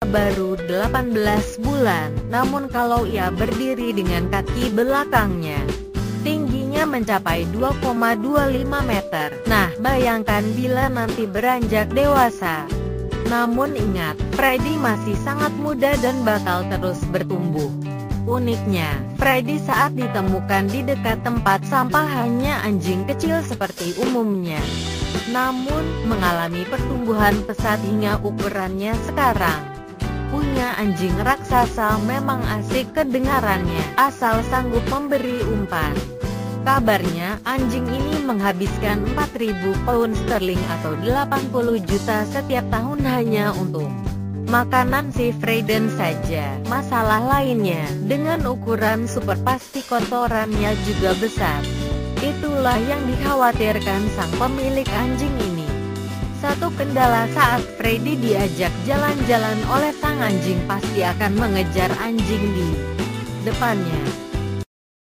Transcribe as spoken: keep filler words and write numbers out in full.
baru delapan belas bulan, namun kalau ia berdiri dengan kaki belakangnya, tingginya mencapai dua koma dua lima meter. Nah, bayangkan bila nanti beranjak dewasa. Namun ingat, Freddy masih sangat muda dan bakal terus bertumbuh. Uniknya, Freddy saat ditemukan di dekat tempat sampah hanya anjing kecil seperti umumnya, namun mengalami pertumbuhan pesat hingga ukurannya sekarang. Punya anjing raksasa memang asik kedengarannya, asal sanggup memberi umpan. Kabarnya, anjing ini menghabiskan empat ribu pound sterling atau delapan puluh juta setiap tahun hanya untuk makanan si Fredden saja. Masalah lainnya, dengan ukuran super pasti kotorannya juga besar. Itulah yang dikhawatirkan sang pemilik anjing ini. Satu kendala saat Freddy diajak jalan-jalan oleh sang anjing, pasti akan mengejar anjing di depannya.